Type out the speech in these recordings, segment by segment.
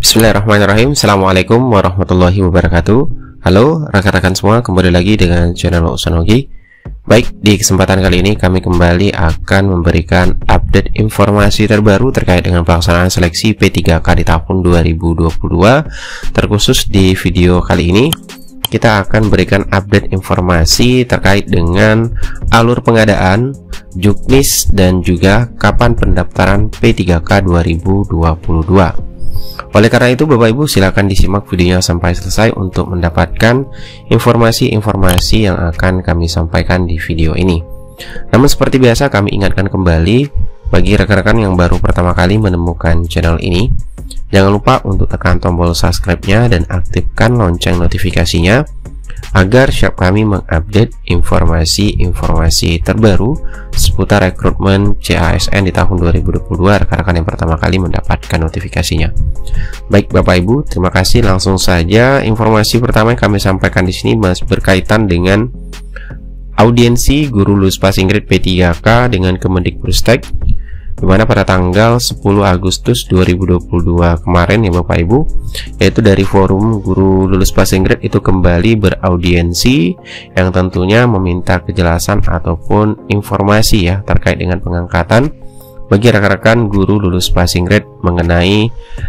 Bismillahirrahmanirrahim. Assalamualaikum warahmatullahi wabarakatuh. Halo rekan-rekan semua, kembali lagi dengan channel Usonogi. Baik, di kesempatan kali ini kami kembali akan memberikan update informasi terbaru terkait dengan pelaksanaan seleksi P3K di tahun 2022. Terkhusus di video kali ini kita akan berikan update informasi terkait dengan alur pengadaan, juknis, dan juga kapan pendaftaran P3K 2022. Oleh karena itu, Bapak Ibu silakan disimak videonya sampai selesai untuk mendapatkan informasi-informasi yang akan kami sampaikan di video ini. Namun seperti biasa, kami ingatkan kembali bagi rekan-rekan yang baru pertama kali menemukan channel ini, jangan lupa untuk tekan tombol subscribe-nya dan aktifkan lonceng notifikasinya agar siap kami mengupdate informasi-informasi terbaru seputar rekrutmen CASN di tahun 2022 rekan-rekan yang pertama kali mendapatkan notifikasinya. Baik Bapak Ibu, terima kasih. Langsung saja informasi pertama yang kami sampaikan di sini masih berkaitan dengan audiensi guru lulus passing grade P3K dengan Kemendikbudristek, di mana pada tanggal 10 Agustus 2022 kemarin ya Bapak Ibu, yaitu dari forum guru lulus passing grade itu kembali beraudiensi yang tentunya meminta kejelasan ataupun informasi ya terkait dengan pengangkatan bagi rekan-rekan guru lulus passing grade mengenai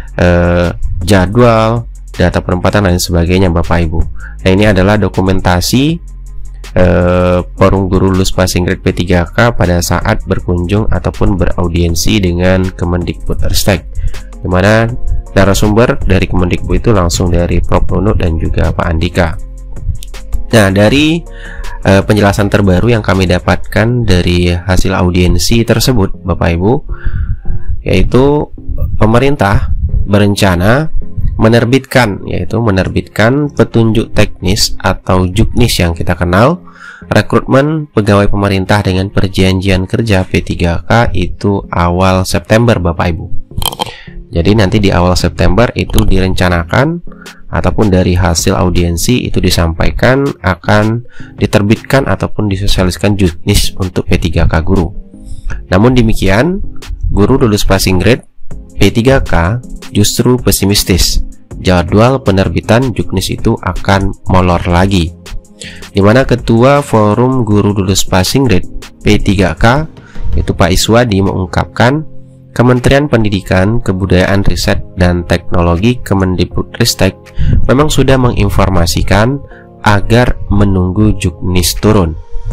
jadwal, data penempatan dan sebagainya Bapak Ibu. Nah, ini adalah dokumentasi forum guru lulus passing grade P3K pada saat berkunjung ataupun beraudiensi dengan Kemendikbudristek, dimana narasumber dari Kemendikbud itu langsung dari Prof Nunuk dan juga Pak Andika. Nah, dari penjelasan terbaru yang kami dapatkan dari hasil audiensi tersebut Bapak Ibu, yaitu pemerintah berencana menerbitkan petunjuk teknis atau juknis yang kita kenal rekrutmen pegawai pemerintah dengan perjanjian kerja P3K itu awal September Bapak Ibu. Jadi nanti di awal September itu direncanakan ataupun dari hasil audiensi itu disampaikan akan diterbitkan ataupun disosialisasikan juknis untuk P3K guru. Namun demikian, guru lulus passing grade P3K justru pesimistis. Jadwal penerbitan juknis itu akan molor lagi, dimana Ketua Forum Guru Lulus Passing Grade P3K itu Pak Iswadi mengungkapkan Kementerian Pendidikan, Kebudayaan, Riset, dan Teknologi Kemendikbudristek memang sudah menginformasikan agar menunggu juknis turun,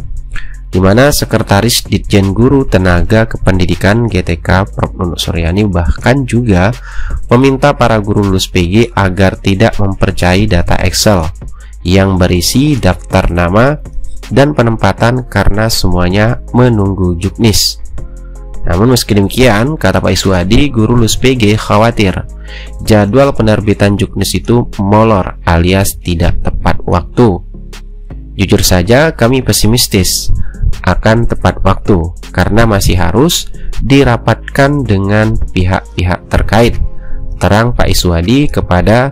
dimana Sekretaris Ditjen Guru Tenaga Kependidikan GTK Prof Nunuk Suryani bahkan juga meminta para guru lulus PG agar tidak mempercayai data Excel yang berisi daftar nama dan penempatan karena semuanya menunggu juknis. Namun meski demikian, kata Pak Iswadi, guru lulus PG khawatir jadwal penerbitan juknis itu molor alias tidak tepat waktu. Jujur saja kami pesimistis akan tepat waktu karena masih harus dirapatkan dengan pihak-pihak terkait, terang Pak Iswadi kepada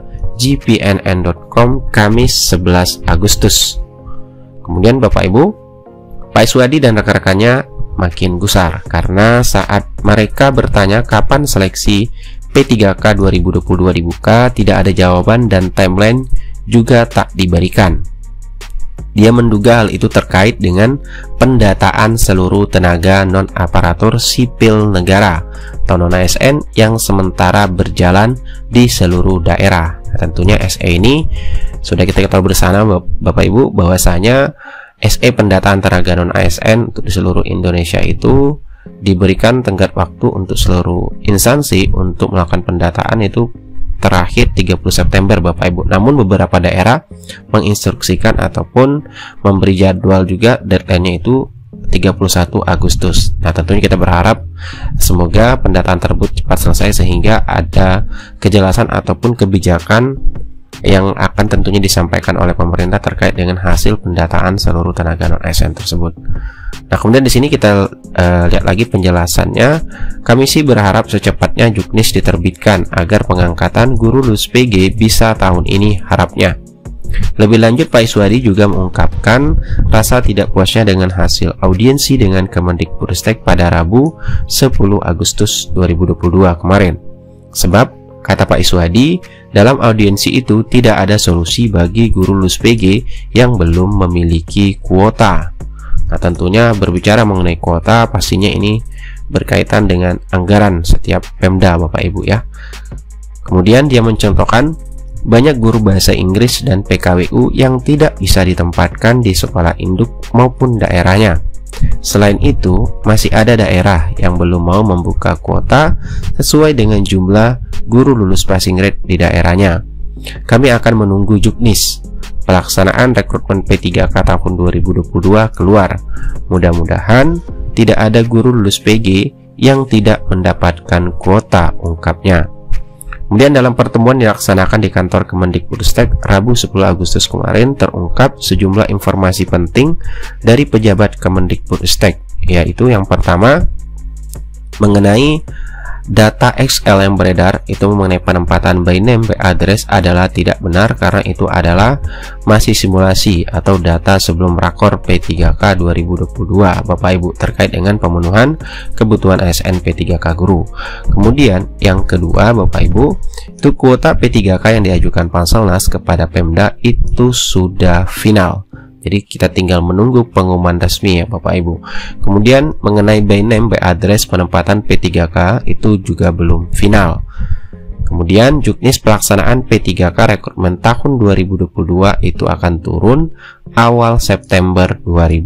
gpnn.com Kamis 11 Agustus. Kemudian Bapak Ibu, Pak Iswadi dan rekan-rekannya makin gusar karena saat mereka bertanya kapan seleksi P3K 2022 dibuka, tidak ada jawaban dan timeline juga tak diberikan. Dia menduga hal itu terkait dengan pendataan seluruh tenaga non-aparatur sipil negara atau non-ASN yang sementara berjalan di seluruh daerah. Nah, tentunya SE ini sudah kita ketahui bersama Bapak Ibu bahwasanya SE pendataan tenaga non-ASN untuk di seluruh Indonesia itu diberikan tenggat waktu untuk seluruh instansi untuk melakukan pendataan itu terakhir 30 September Bapak Ibu. Namun beberapa daerah menginstruksikan ataupun memberi jadwal juga deadline-nya itu 31 Agustus. Nah, tentunya kita berharap semoga pendataan tersebut cepat selesai sehingga ada kejelasan ataupun kebijakan yang akan tentunya disampaikan oleh pemerintah terkait dengan hasil pendataan seluruh tenaga non-ASN tersebut. Nah, kemudian di sini kita lihat lagi penjelasannya. Kami sih berharap secepatnya juknis diterbitkan agar pengangkatan guru lulus PG bisa tahun ini harapnya. Lebih lanjut, Pak Iswadi juga mengungkapkan rasa tidak puasnya dengan hasil audiensi dengan Kemendikbudristek pada Rabu 10 Agustus 2022 kemarin. Sebab kata Pak Iswadi, dalam audiensi itu tidak ada solusi bagi guru lulus PG yang belum memiliki kuota. Nah, tentunya berbicara mengenai kuota, pastinya ini berkaitan dengan anggaran setiap Pemda, Bapak Ibu ya. Kemudian dia mencontohkan banyak guru bahasa Inggris dan PKWU yang tidak bisa ditempatkan di sekolah induk maupun daerahnya. Selain itu, masih ada daerah yang belum mau membuka kuota sesuai dengan jumlah guru lulus passing grade di daerahnya. Kami akan menunggu Juknis pelaksanaan rekrutmen P3K tahun 2022 keluar. Mudah-mudahan tidak ada guru lulus PG yang tidak mendapatkan kuota, ungkapnya. Kemudian dalam pertemuan dilaksanakan di kantor Kemendikbudristek Rabu 10 Agustus kemarin terungkap sejumlah informasi penting dari pejabat Kemendikbudristek, yaitu yang pertama mengenai data XL yang beredar itu mengenai penempatan by name by address adalah tidak benar karena itu adalah masih simulasi atau data sebelum rakor P3K 2022 Bapak Ibu terkait dengan pemenuhan kebutuhan ASN P3K guru. Kemudian yang kedua Bapak Ibu, itu kuota P3K yang diajukan Panselnas kepada Pemda itu sudah final. Jadi kita tinggal menunggu pengumuman resmi ya Bapak Ibu. Kemudian mengenai by name by address penempatan P3K itu juga belum final. Kemudian Juknis pelaksanaan P3K rekrutmen tahun 2022 itu akan turun awal September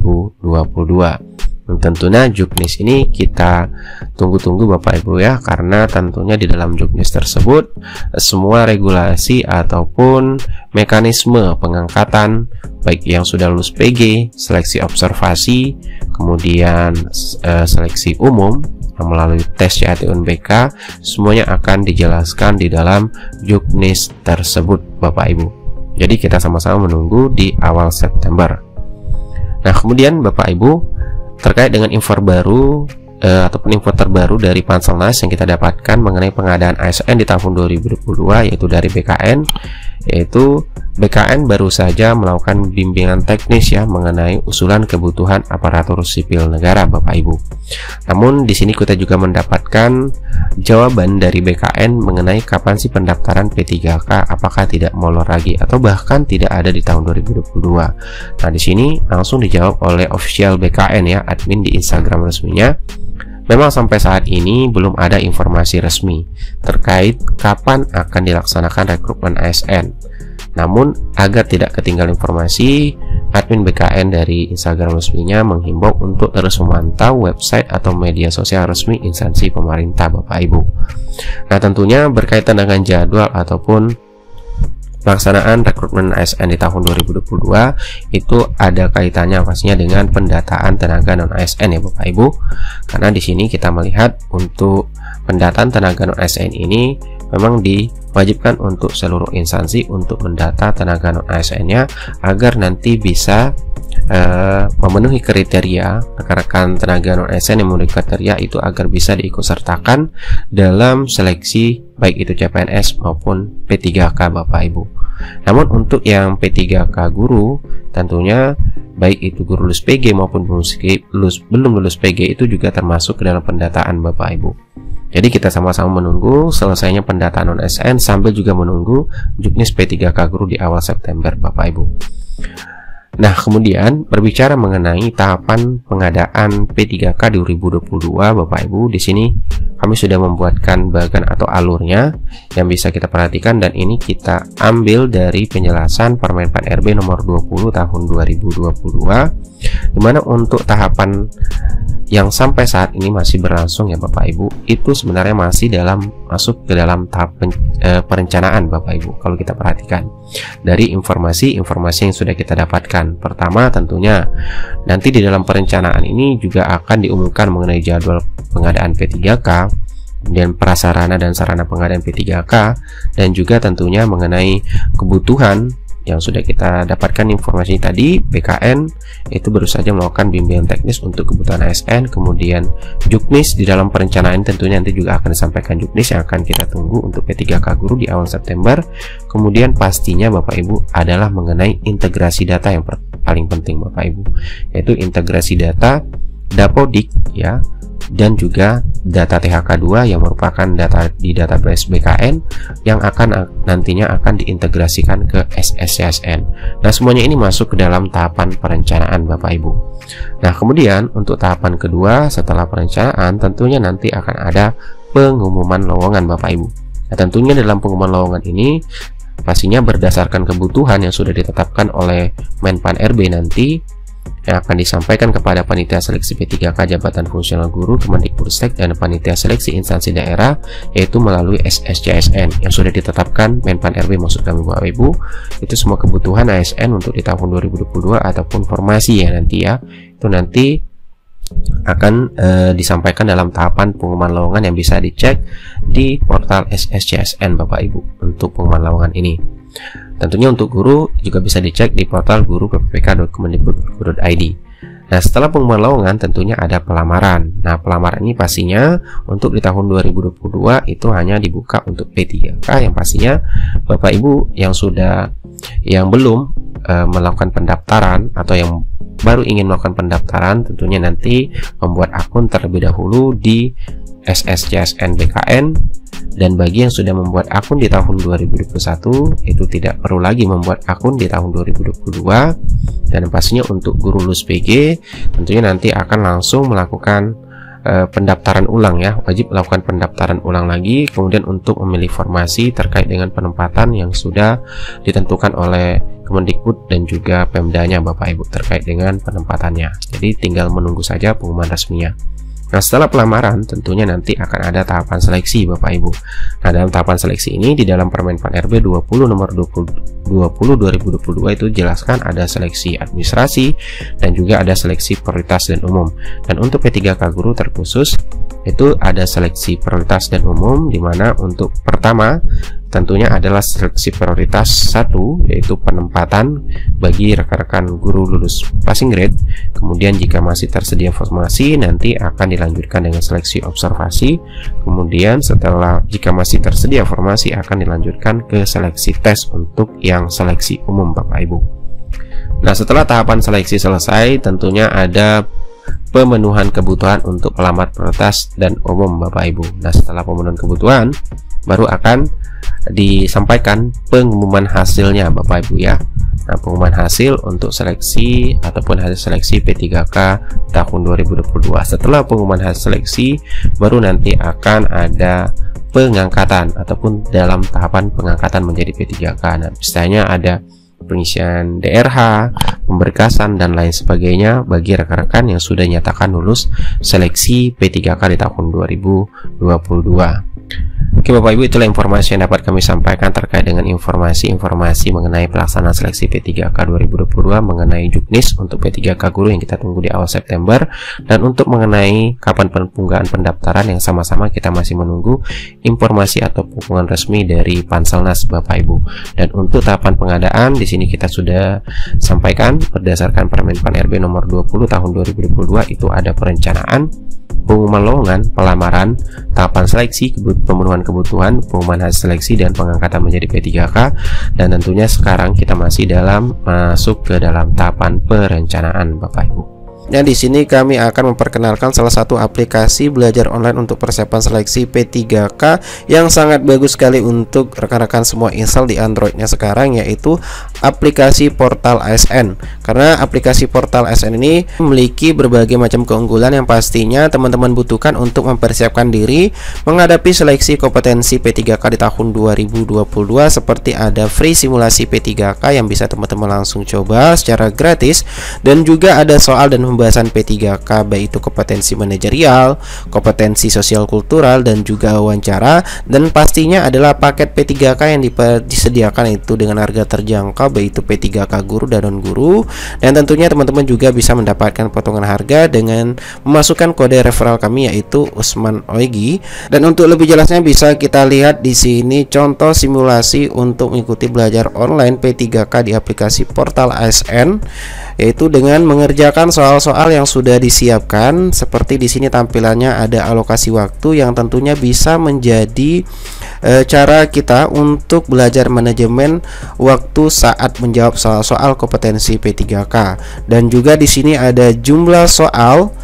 2022. Tentunya Juknis ini kita tunggu-tunggu Bapak Ibu ya, karena tentunya di dalam Juknis tersebut semua regulasi ataupun mekanisme pengangkatan baik yang sudah lulus PG, seleksi observasi, kemudian seleksi umum melalui tes CAT UNBK, semuanya akan dijelaskan di dalam Juknis tersebut Bapak Ibu. Jadi kita sama-sama menunggu di awal September. Nah, kemudian Bapak Ibu, terkait dengan info baru ataupun info terbaru dari Panselnas yang kita dapatkan mengenai pengadaan ASN di tahun 2022, yaitu dari BKN, yaitu BKN baru saja melakukan bimbingan teknis ya mengenai usulan kebutuhan aparatur sipil negara Bapak Ibu. Namun di sini kita juga mendapatkan jawaban dari BKN mengenai kapan sih pendaftaran P3K, apakah tidak molor lagi atau bahkan tidak ada di tahun 2022. Nah, di sini langsung dijawab oleh official BKN ya, admin di Instagram resminya. Memang sampai saat ini belum ada informasi resmi terkait kapan akan dilaksanakan rekrutmen ASN. Namun agar tidak ketinggalan informasi, admin BKN dari Instagram resminya menghimbau untuk terus memantau website atau media sosial resmi instansi pemerintah Bapak Ibu. Nah, tentunya berkaitan dengan jadwal ataupun pelaksanaan rekrutmen ASN di tahun 2022 itu ada kaitannya pastinya dengan pendataan tenaga non ASN ya Bapak Ibu. Karena di sini kita melihat untuk pendataan tenaga non ASN ini memang diwajibkan untuk seluruh instansi untuk mendata tenaga non ASN-nya agar nanti bisa memenuhi kriteria rekan-rekan tenaga non ASN yang memenuhi kriteria itu agar bisa diikutsertakan dalam seleksi baik itu CPNS maupun P3K Bapak Ibu. Namun untuk yang P3K guru tentunya baik itu guru lulus PG maupun belum lulus PG itu juga termasuk ke dalam pendataan Bapak Ibu. Jadi kita sama-sama menunggu selesainya pendataan non ASN sambil juga menunggu Juknis P3K guru di awal September Bapak Ibu. Nah, kemudian berbicara mengenai tahapan pengadaan P3K 2022 Bapak Ibu, di sini kami sudah membuatkan bagan atau alurnya yang bisa kita perhatikan, dan ini kita ambil dari penjelasan Permenpan RB nomor 20 tahun 2022, dimana untuk tahapan yang sampai saat ini masih berlangsung ya Bapak Ibu, itu sebenarnya masih masuk ke dalam tahap perencanaan Bapak Ibu. Kalau kita perhatikan dari informasi-informasi yang sudah kita dapatkan, pertama tentunya nanti di dalam perencanaan ini juga akan diumumkan mengenai jadwal pengadaan P3K, kemudian prasarana dan sarana pengadaan P3K, dan juga tentunya mengenai kebutuhan yang sudah kita dapatkan informasi tadi. BKN itu baru saja melakukan bimbingan teknis untuk kebutuhan ASN. Kemudian Juknis di dalam perencanaan tentunya nanti juga akan disampaikan Juknis yang akan kita tunggu untuk P3K guru di awal September. Kemudian pastinya Bapak Ibu adalah mengenai integrasi data yang paling penting Bapak Ibu, yaitu integrasi data Dapodik ya, dan juga data THK2 yang merupakan data di database BKN yang nantinya akan diintegrasikan ke SSCSN. Nah, semuanya ini masuk ke dalam tahapan perencanaan Bapak Ibu. Nah, kemudian untuk tahapan kedua setelah perencanaan tentunya nanti akan ada pengumuman lowongan Bapak Ibu. Nah, tentunya dalam pengumuman lowongan ini pastinya berdasarkan kebutuhan yang sudah ditetapkan oleh Menpan RB nanti, yang akan disampaikan kepada Panitia Seleksi P3K Jabatan Fungsional Guru Kemendikbudristek dan Panitia Seleksi Instansi Daerah, yaitu melalui SSCSN yang sudah ditetapkan Menpan RB, maksud kami Bapak Ibu. Itu semua kebutuhan ASN untuk di tahun 2022 ataupun formasi ya nanti ya, itu nanti akan disampaikan dalam tahapan pengumuman lowongan yang bisa dicek di portal SSCSN Bapak Ibu untuk pengumuman lowongan ini. Tentunya untuk guru juga bisa dicek di portal guru.ppk.kemendikbud.id. Nah, setelah pengumuman lowongan tentunya ada pelamaran. Nah, pelamaran ini pastinya untuk di tahun 2022 itu hanya dibuka untuk P3K yang pastinya Bapak Ibu yang belum melakukan pendaftaran atau yang baru ingin melakukan pendaftaran tentunya nanti membuat akun terlebih dahulu di SSCSN BKN. Dan bagi yang sudah membuat akun di tahun 2021 itu tidak perlu lagi membuat akun di tahun 2022. Dan pastinya untuk guru lulus PG tentunya nanti akan langsung melakukan pendaftaran ulang ya, wajib melakukan pendaftaran ulang lagi. Kemudian untuk memilih formasi terkait dengan penempatan yang sudah ditentukan oleh Kemendikbud dan juga Pemdanya Bapak Ibu terkait dengan penempatannya. Jadi tinggal menunggu saja pengumuman resminya. Nah, setelah pelamaran tentunya nanti akan ada tahapan seleksi Bapak Ibu. Nah, dalam tahapan seleksi ini di dalam Permenpan RB 20 nomor 20 2022 itu jelaskan ada seleksi administrasi dan juga ada seleksi prioritas dan umum. Dan untuk P3K guru terkhusus itu ada seleksi prioritas dan umum, di mana untuk pertama tentunya adalah seleksi prioritas 1, yaitu penempatan bagi rekan-rekan guru lulus passing grade. Kemudian jika masih tersedia formasi nanti akan dilanjutkan dengan seleksi observasi. Kemudian jika masih tersedia formasi akan dilanjutkan ke seleksi tes untuk yang seleksi umum Bapak Ibu. Nah, setelah tahapan seleksi selesai tentunya ada pemenuhan kebutuhan untuk pelamar prioritas dan umum Bapak Ibu. Nah, setelah pemenuhan kebutuhan baru akan disampaikan pengumuman hasilnya Bapak Ibu ya. Nah, pengumuman hasil untuk seleksi ataupun hasil seleksi P3K tahun 2022. Setelah pengumuman hasil seleksi baru nanti akan ada pengangkatan ataupun dalam tahapan pengangkatan menjadi P3K. Nah, misalnya ada pengisian DRH, pemberkasan dan lain sebagainya bagi rekan-rekan yang sudah nyatakan lulus seleksi P3K di tahun 2022. Oke Bapak Ibu, itulah informasi yang dapat kami sampaikan terkait dengan informasi mengenai pelaksanaan seleksi P3K 2022 mengenai juknis untuk P3K guru yang kita tunggu di awal September, dan untuk mengenai kapan pembukaan pendaftaran yang sama-sama kita masih menunggu informasi atau pengumuman resmi dari Panselnas Bapak Ibu. Dan untuk tahapan pengadaan di sini kita sudah sampaikan berdasarkan Permenpan RB nomor 20 tahun 2022 itu ada perencanaan, pengumuman lowongan, pelamaran, tahapan seleksi, pemenuhan kebutuhan, pengumuman hasil seleksi, dan pengangkatan menjadi P3K. Dan tentunya sekarang kita masih masuk ke dalam tahapan perencanaan Bapak Ibu. Dan di sini kami akan memperkenalkan salah satu aplikasi belajar online untuk persiapan seleksi P3K yang sangat bagus sekali untuk rekan-rekan semua install di Androidnya sekarang, yaitu aplikasi Portal ASN. Karena aplikasi Portal ASN ini memiliki berbagai macam keunggulan yang pastinya teman-teman butuhkan untuk mempersiapkan diri menghadapi seleksi kompetensi P3K di tahun 2022, seperti ada free simulasi P3K yang bisa teman-teman langsung coba secara gratis, dan juga ada soal dan pembahasan P3K baik itu kompetensi manajerial, kompetensi sosial kultural, dan juga wawancara. Dan pastinya adalah paket P3K yang disediakan itu dengan harga terjangkau baik itu P3K guru dan non guru. Dan tentunya teman-teman juga bisa mendapatkan potongan harga dengan memasukkan kode referral kami yaitu Usman Oigi. Dan untuk lebih jelasnya bisa kita lihat di sini contoh simulasi untuk mengikuti belajar online P3K di aplikasi Portal ASN, yaitu dengan mengerjakan soal-soal yang sudah disiapkan. Seperti di sini tampilannya ada alokasi waktu yang tentunya bisa menjadi cara kita untuk belajar manajemen waktu saat menjawab soal-soal kompetensi P3K. Dan juga di sini ada jumlah soal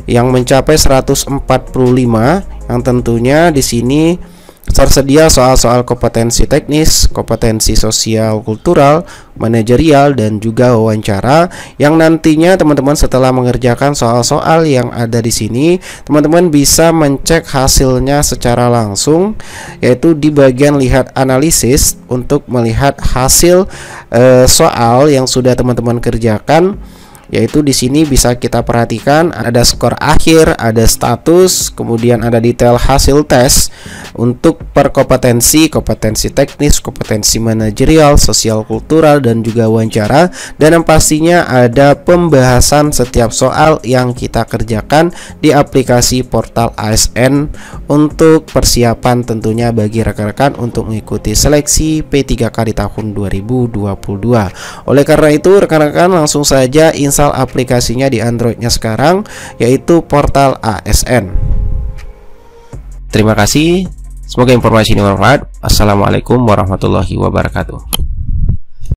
yang mencapai 145, yang tentunya di sini tersedia soal-soal kompetensi teknis, kompetensi sosial kultural, manajerial, dan juga wawancara, yang nantinya teman-teman setelah mengerjakan soal-soal yang ada di sini, teman-teman bisa mencek hasilnya secara langsung, yaitu di bagian lihat analisis untuk melihat hasil soal yang sudah teman-teman kerjakan. Yaitu di sini bisa kita perhatikan ada skor akhir, ada status, kemudian ada detail hasil tes untuk per kompetensi, kompetensi teknis, kompetensi manajerial, sosial kultural, dan juga wawancara, dan yang pastinya ada pembahasan setiap soal yang kita kerjakan di aplikasi portal ASN untuk persiapan tentunya bagi rekan-rekan untuk mengikuti seleksi P3K di tahun 2022. Oleh karena itu rekan-rekan langsung saja install aplikasinya di Androidnya sekarang, yaitu portal ASN. Terima kasih, semoga informasi ini bermanfaat. Assalamualaikum warahmatullahi wabarakatuh.